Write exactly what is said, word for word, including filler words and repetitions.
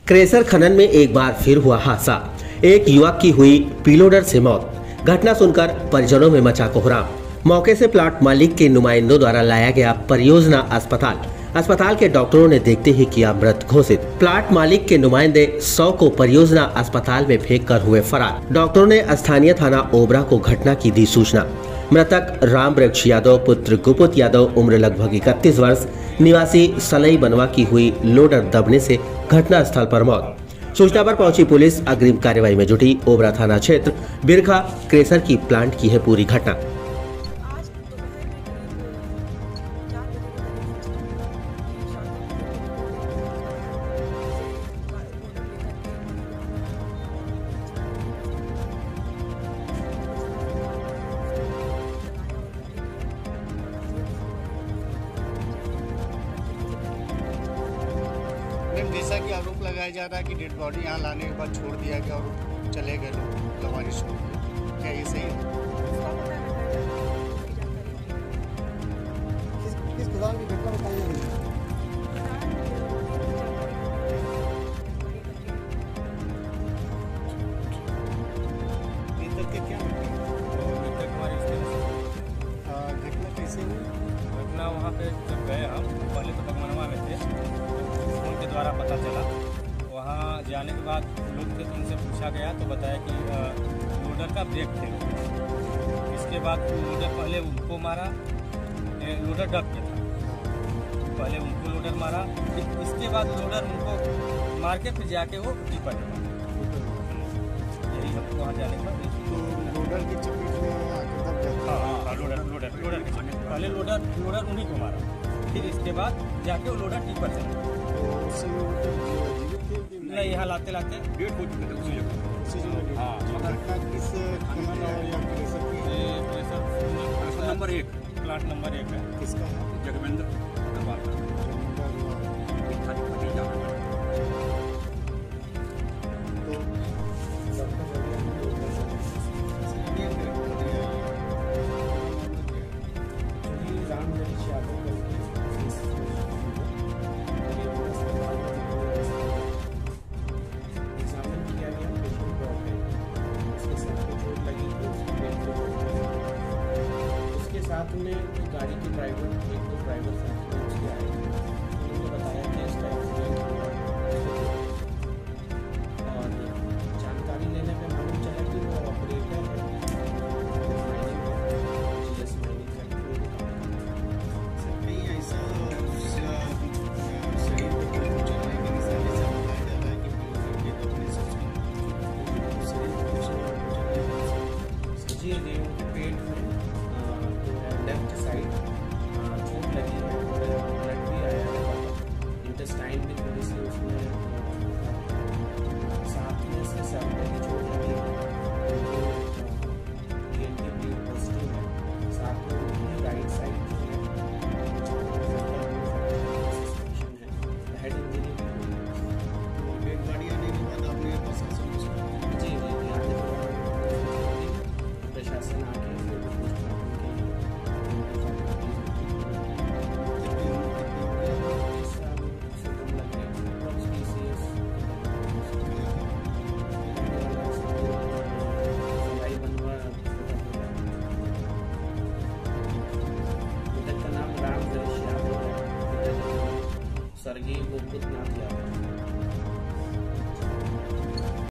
Crusher खनन में एक बार फिर हुआ हादसा। एक युवक की हुई पीलोडर से मौत। घटना सुनकर परिजनों में मचा कोहराम। मौके से प्लाट मालिक के नुमाइंदों द्वारा लाया गया परियोजना अस्पताल। अस्पताल के डॉक्टरों ने देखते ही किया मृत घोषित। प्लाट मालिक के नुमाइंदे सौ को परियोजना अस्पताल में फेंक कर हुए फरार। डॉक्टरों ने स्थानीय थाना ओबरा को घटना की दी सूचना। मृतक राम वृक्ष यादव पुत्र गुपुत यादव उम्र लगभग इकतीस वर्ष निवासी सलई बनवा की हुई लोडर दबने से घटना स्थल पर मौत। सूचना पर पहुंची पुलिस अग्रिम कार्रवाई में जुटी। ओबरा थाना क्षेत्र बिरखा क्रेशर की प्लांट की है पूरी घटना। जैसा कि आरोप लगाया जा रहा है कि डेड बॉडी यहाँ लाने के बाद छोड़ दिया गया और चले गए लोग लवारिश छोड़ के, क्या ये सही है? किस किस गोदाम की घटना बताई जा रही है? मृतक के क्या मृतक हमारे घटना कैसे हुई? घटना वहाँ पे जब गए हम पहले तो बगमनवा में थे, फोन के द्वारा पता चला। वहाँ जाने के बाद लोग थे तो उनसे पूछा गया तो बताया कि लोडर का ब्रेक थे। इसके बाद लोडर पहले उनको मारा, लोडर डब के था, पहले उनको लोडर मारा, फिर इसके बाद लोडर उनको मार के फिर जाके वो टिपर मारा। यही हम वहाँ जाने के बाद तो लोडर की चपेट में आके दब गया। हाँ हाँ लोडर लोडर लोडर के चपेट पहले लोडर लोडर उन्हीं को मारा, फिर इसके बाद जाके वो लोडर टिपर चला। नहीं यहाँ लाते लाते डेट हो चुके थे उसी जगह उसी जगह। हाँ घटना किस कंपनी या क्रेशर की? प्रेशर नंबर एक प्लांट नंबर एक है। किसका है? जगवेंद्र अग्रवाल का। साथ में गाड़ी के ड्राइवर एक दो ड्राइवर साथ में उसके आए थे। उन्होंने बताया कि इसका एक्सीडेंट हुआ और जानकारी लेने पे मालूम चला कि वो ऑपरेटर है माइनिंग में, जीएस माइनिंग फैक्ट्री में काम करता है। कहीं ऐसा शरीर पे कुछ चलने के निशानी से बताया जा रहा है कि पुलिस के अपने शरीर पे कुछ जी देव के पेट में लेफ्ट साइड चोट लगी है और ब्लड भी आया है। इंटेस्टाइन भी थोड़ी सी उसमें साथ में इसके सर में भी चोट लगी है, टीएनटी ब्लड पॉजिटिव है। साथ में उनकी राइट साइड जो है हेड इंजरी भी हुई। डेड बॉडी आने के बाद आपने प्रशासन को जी जी आने के बाद प्रशासन आके स्वर्गीय गुपुत नाथ यादव।